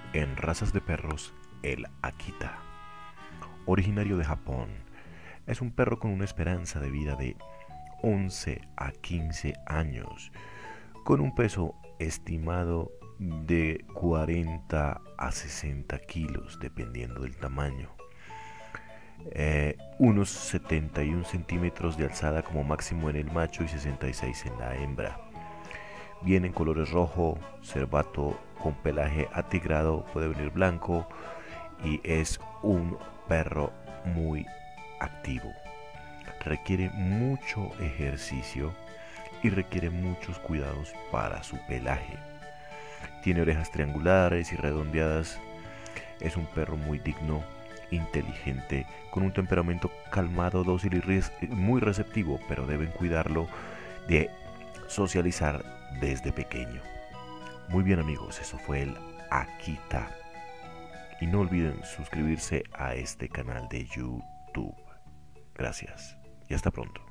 En razas de perros, el Akita, originario de Japón, es un perro con una esperanza de vida de 11 a 15 años, con un peso estimado de 40 a 60 kilos, dependiendo del tamaño. Unos 71 centímetros de alzada como máximo en el macho y 66 en la hembra. Viene en colores rojo, cervato, con pelaje atigrado, puede venir blanco y es un perro muy activo. Requiere mucho ejercicio y requiere muchos cuidados para su pelaje. Tiene orejas triangulares y redondeadas. Es un perro muy digno, inteligente, con un temperamento calmado, dócil y muy receptivo, pero deben cuidarlo de socializar desde pequeño. Muy bien amigos, eso fue el Akita. Y no olviden suscribirse a este canal de YouTube. Gracias y hasta pronto.